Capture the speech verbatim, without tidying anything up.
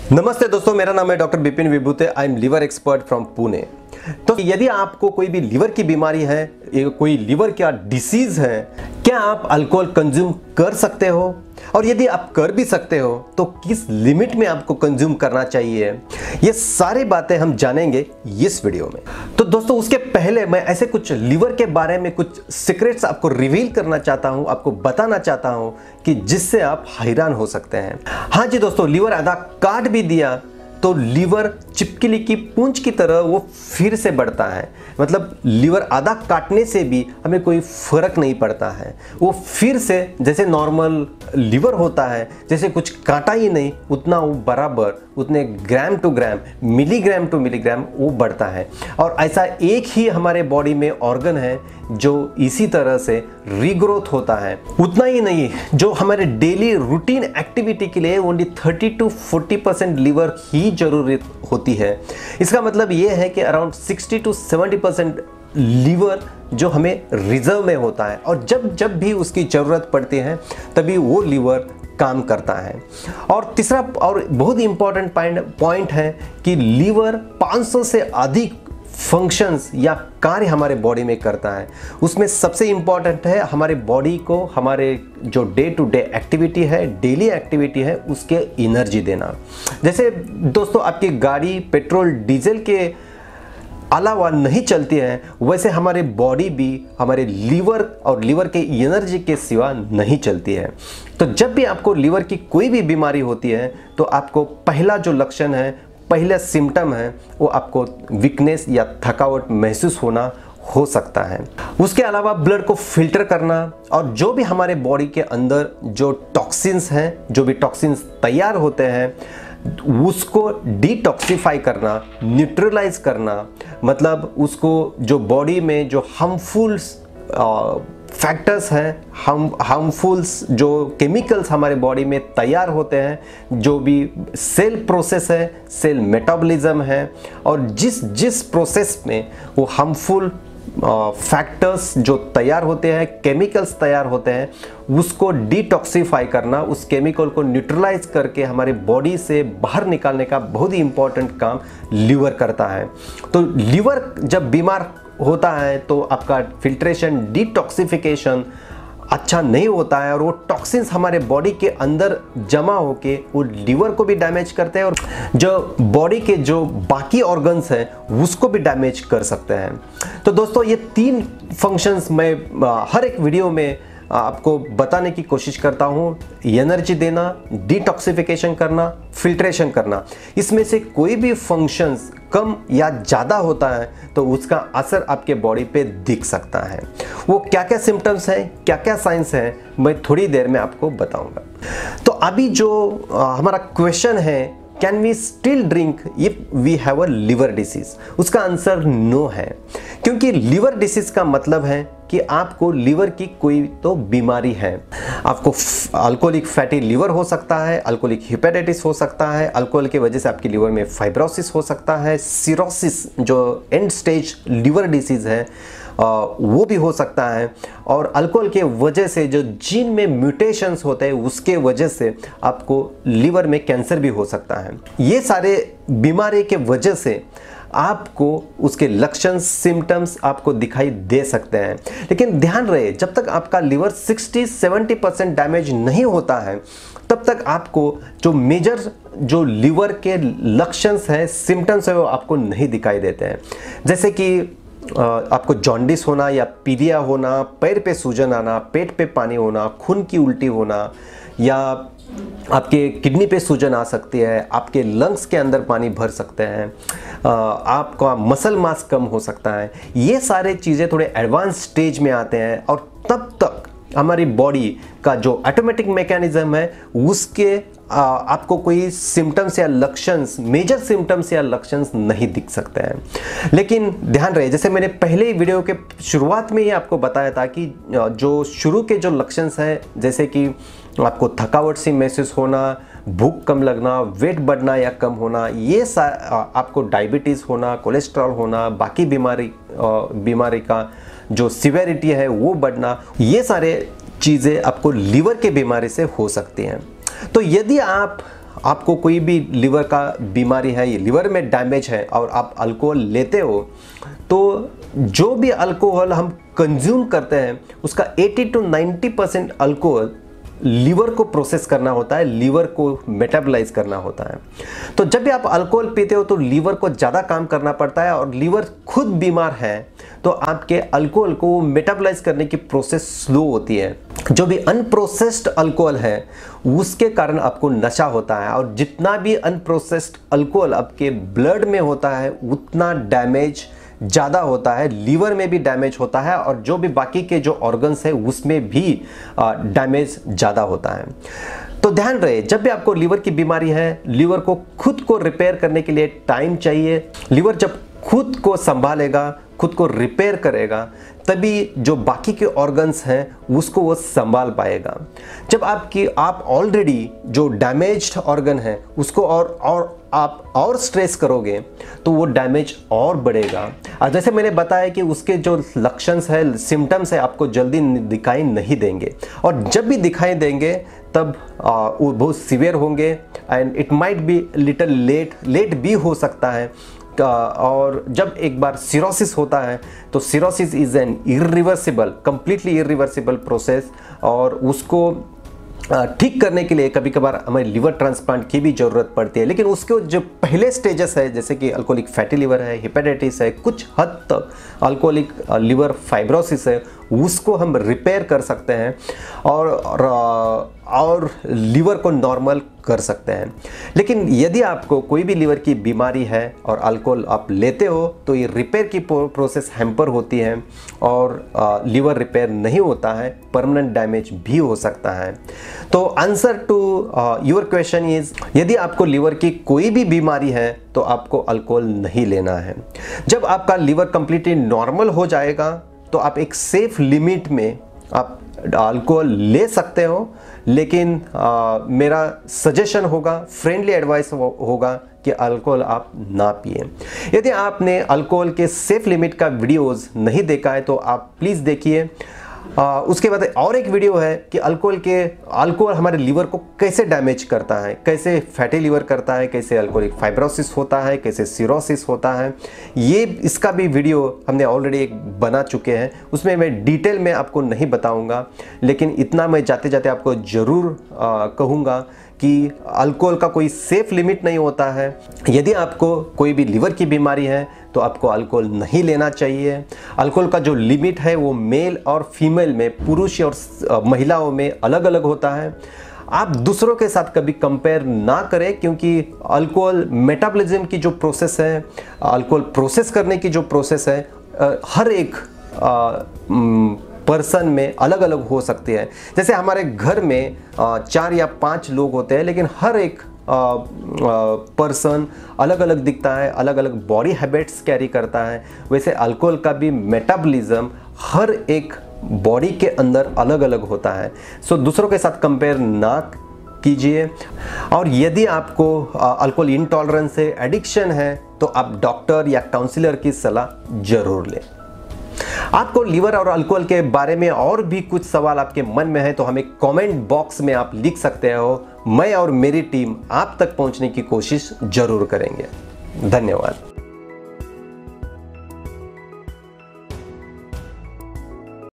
नमस्ते दोस्तों, मेरा नाम है doctor Bipin Vibhute. I am liver expert from Pune. तो यदि आपको कोई भी लिवर की बीमारी है, कोई लिवर का डिसीज है, क्या आप अल्कोहल कंज्यूम कर सकते हो? और यदि आप कर भी सकते हो तो किस लिमिट में आपको कंज्यूम करना चाहिए? ये सारी बातें हम जानेंगे इस वीडियो में। तो दोस्तों, उसके पहले मैं ऐसे कुछ लिवर के बारे में कुछ सीक्रेट्स आपको रिवील करना चाहता हूं, आपको बताना चाहता हूं कि जिससे आप हैरान हो सकते हैं। हाँ जी दोस्तों, लिवर आधा काट भी दिया तो लिवर चिपकली की पूंछ की तरह वो फिर से बढ़ता है। मतलब लिवर आधा काटने से भी हमें कोई फर्क नहीं पड़ता है, वो फिर से जैसे नॉर्मल लिवर होता है, जैसे कुछ काटा ही नहीं, उतना वो बराबर उतने gram to gram, milligram to milligram वो बढ़ता है। और ऐसा एक ही हमारे बॉडी में ऑर्गन है जो इसी तरह से रीग्रोथ होता है। उतना ही नहीं, जो हमारे डेली रूटीन एक्टिविटी के लिए only thirty to forty percent liver ही जरूरत होती है। इसका मतलब ये है कि around sixty to seventy percent liver जो हमें रिजर्व में होता है, और जब जब भी उसकी ज़रूरत पड़ती है तभी वो लीवर काम करता है। और तीसरा और बहुत इंपॉर्टेंट पॉइंट है कि लीवर पाँच सौ से अधिक फंक्शंस या कार्य हमारे बॉडी में करता है। उसमें सबसे इंपॉर्टेंट है हमारे बॉडी को, हमारे जो डे टू डे एक्टिविटी है, डेली एक्टिविटी है, उसके एनर्जी देना। जैसे दोस्तों, आपकी गाड़ी पेट्रोल डीजल के अलावा नहीं चलती है, वैसे हमारे बॉडी भी हमारे लीवर और लीवर के एनर्जी के सिवा नहीं चलती है। तो जब भी आपको लीवर की कोई भी बीमारी होती है तो आपको पहला जो लक्षण है, पहला सिम्टम है, वो आपको वीकनेस या थकावट महसूस होना हो सकता है। उसके अलावा ब्लड को फिल्टर करना और जो भी हमारे बॉडी के अंदर जो टॉक्सिन्स हैं, जो भी टॉक्सिन्स तैयार होते हैं, उसको डिटॉक्सिफाई करना, न्यूट्रलाइज करना, मतलब उसको जो बॉडी में जो हार्मफुल फैक्टर्स हैं, हम हार्मफुल्स जो केमिकल्स हमारे बॉडी में तैयार होते हैं, जो भी सेल प्रोसेस है, सेल मेटाबॉलिज्म है, और जिस जिस प्रोसेस में वो हार्मफुल फैक्टर्स जो तैयार होते हैं, केमिकल्स तैयार होते हैं, उसको डिटॉक्सिफाई करना, उस केमिकल को न्यूट्रलाइज करके हमारे बॉडी से बाहर निकालने का बहुत ही इंपॉर्टेंट काम लीवर करता है। तो लीवर जब बीमार होता है तो आपका फिल्ट्रेशन, डिटॉक्सिफिकेशन अच्छा नहीं होता है, और वो टॉक्सिन्स हमारे बॉडी के अंदर जमा होके वो लीवर को भी डैमेज करते हैं, और जो बॉडी के जो बाकी ऑर्गन्स हैं उसको भी डैमेज कर सकते हैं। तो दोस्तों, ये तीन फंक्शंस मैं हर एक वीडियो में आपको बताने की कोशिश करता हूँ। एनर्जी देना, डिटॉक्सिफिकेशन करना, फिल्ट्रेशन करना। इसमें से कोई भी फंक्शंस कम या ज़्यादा होता है तो उसका असर आपके बॉडी पे दिख सकता है। वो क्या क्या सिम्टम्स हैं, क्या क्या साइंस हैं, मैं थोड़ी देर में आपको बताऊंगा। तो अभी जो आ, हमारा क्वेश्चन है, can we still drink if we have a liver disease, उसका आंसर नो है। क्योंकि लिवर डिसीज का मतलब है कि आपको लिवर की कोई तो बीमारी है। आपको अल्कोहलिक फैटी लिवर हो सकता है, अल्कोहलिक हेपेटाइटिस हो सकता है, अल्कोहल की वजह से आपकी लिवर में फाइब्रोसिस हो सकता है, सिरोसिस जो एंड स्टेज लिवर डिसीज है वो भी हो सकता है, और अल्कोहल के वजह से जो जीन में म्यूटेशंस होते हैं उसके वजह से आपको लिवर में कैंसर भी हो सकता है। ये सारे बीमारी के वजह से आपको उसके लक्षण, सिम्टम्स आपको दिखाई दे सकते हैं। लेकिन ध्यान रहे, जब तक आपका liver sixty seventy percent damage नहीं होता है तब तक आपको जो मेजर जो लिवर के लक्षण हैं, सिम्टम्स हैं, वो आपको नहीं दिखाई देते हैं। जैसे कि आपको जॉन्डिस होना या पीलिया होना, पैर पे सूजन आना, पेट पे पानी होना, खून की उल्टी होना, या आपके किडनी पे सूजन आ सकती है, आपके लंग्स के अंदर पानी भर सकते हैं, आपका मसल मास कम हो सकता है। ये सारे चीज़ें थोड़े एडवांस स्टेज में आते हैं, और तब तक हमारी बॉडी का जो ऑटोमेटिक मैकेनिज्म है उसके आ, आपको कोई सिम्टम्स या लक्षणस, मेजर सिम्टम्स या लक्षणस नहीं दिख सकते हैं। लेकिन ध्यान रहे, जैसे मैंने पहले वीडियो के शुरुआत में ही आपको बताया था कि जो शुरू के जो लक्षणस हैं, जैसे कि आपको थकावट सी महसूस होना, भूख कम लगना, वेट बढ़ना या कम होना, ये आपको डायबिटीज़ होना, कोलेस्ट्रॉल होना, बाकी बीमारी बीमारी का जो सिवेरिटी है वो बढ़ना, ये सारे चीज़ें आपको लीवर के बीमारी से हो सकती हैं। तो यदि आप आपको कोई भी लिवर का बीमारी है, ये लिवर में डैमेज है और आप अल्कोहल लेते हो, तो जो भी अल्कोहल हम कंज्यूम करते हैं उसका अस्सी टू नब्बे परसेंट अल्कोहल लीवर को प्रोसेस करना होता है, लीवर को मेटाबोलाइज करना होता है। तो जब भी आप अल्कोहल पीते हो तो लीवर को ज़्यादा काम करना पड़ता है और लीवर खुद बीमार है तो आपके अल्कोहल को मेटाबोलाइज करने की प्रोसेस स्लो होती है। जो भी अनप्रोसेस्ड अल्कोहल है उसके कारण आपको नशा होता है और जितना भी अनप्रोसेस्ड अल्कोहल आपके ब्लड में होता है उतना डैमेज ज़्यादा होता है, लीवर में भी डैमेज होता है और जो भी बाकी के जो ऑर्गन्स है उसमें भी डैमेज ज़्यादा होता है। तो ध्यान रहे, जब भी आपको लीवर की बीमारी है, लीवर को खुद को रिपेयर करने के लिए टाइम चाहिए। लीवर जब खुद को संभालेगा, खुद को रिपेयर करेगा, तभी जो बाकी के ऑर्गन्स हैं उसको वो संभाल पाएगा। जब आपकी आप ऑलरेडी जो डैमेज्ड ऑर्गन है उसको और और आप और स्ट्रेस करोगे तो वो डैमेज और बढ़ेगा। और जैसे मैंने बताया कि उसके जो लक्षण है, सिम्टम्स है, आपको जल्दी दिखाई नहीं देंगे और जब भी दिखाई देंगे तब आ, वो बहुत सीवियर होंगे and it might be little late late भी हो सकता है। और जब एक बार सिरोसिस होता है तो cirrhosis is an irreversible, completely irreversible process और उसको ठीक करने के लिए कभी कभार हमें लिवर ट्रांसप्लांट की भी ज़रूरत पड़ती है। लेकिन उसके जो पहले स्टेजेस है जैसे कि अल्कोहलिक फैटी लिवर है, हेपेटाइटिस है, कुछ हद तक अल्कोहलिक लिवर फाइब्रोसिस है, उसको हम रिपेयर कर सकते हैं और, और और लिवर को नॉर्मल कर सकते हैं। लेकिन यदि आपको कोई भी लिवर की बीमारी है और अल्कोहल आप लेते हो तो ये रिपेयर की प्रोसेस हैम्पर होती है और आ, लिवर रिपेयर नहीं होता है, परमानेंट डैमेज भी हो सकता है। तो answer to your question is, यदि आपको लिवर की कोई भी बीमारी है तो आपको अल्कोहल नहीं लेना है। जब आपका लिवर कंप्लीटली नॉर्मल हो जाएगा तो आप एक सेफ लिमिट में आप अल्कोहल ले सकते हो, लेकिन आ, मेरा सजेशन होगा, फ्रेंडली एडवाइस हो, होगा कि अल्कोहल आप ना पिए। यदि आपने अल्कोहल के सेफ लिमिट का वीडियोस नहीं देखा है तो आप प्लीज़ देखिए। आ, उसके बाद और एक वीडियो है कि अल्कोहल के अल्कोहल हमारे लीवर को कैसे डैमेज करता है, कैसे फैटी लिवर करता है, कैसे अल्कोहलिक फाइब्रोसिस होता है, कैसे सिरोसिस होता है। ये इसका भी वीडियो हमने ऑलरेडी एक बना चुके हैं, उसमें मैं डिटेल में आपको नहीं बताऊंगा, लेकिन इतना मैं जाते जाते आपको ज़रूर कहूँगा कि अल्कोहल का कोई सेफ लिमिट नहीं होता है। यदि आपको कोई भी लिवर की बीमारी है तो आपको अल्कोहल नहीं लेना चाहिए। अल्कोहल का जो लिमिट है वो मेल और फीमेल में, पुरुष और महिलाओं में अलग अलग होता है। आप दूसरों के साथ कभी कंपेयर ना करें, क्योंकि अल्कोहल मेटाबॉलिज्म की जो प्रोसेस है, अल्कोहल प्रोसेस करने की जो प्रोसेस है, हर एक पर्सन में अलग अलग हो सकती है। जैसे हमारे घर में चार या पांच लोग होते हैं, लेकिन हर एक पर्सन अलग अलग दिखता है, अलग अलग बॉडी हैबिट्स कैरी करता है। वैसे अल्कोहल का भी मेटाबॉलिज्म हर एक बॉडी के अंदर अलग अलग होता है। सो दूसरों के साथ कंपेयर ना कीजिए। और यदि आपको अल्कोहल इंटॉलरेंस है, एडिक्शन है, तो आप डॉक्टर या काउंसलर की सलाह जरूर लें। आपको लिवर और अल्कोहल के बारे में और भी कुछ सवाल आपके मन में है तो हमें कमेंट बॉक्स में आप लिख सकते हो। मैं और मेरी टीम आप तक पहुंचने की कोशिश जरूर करेंगे। धन्यवाद।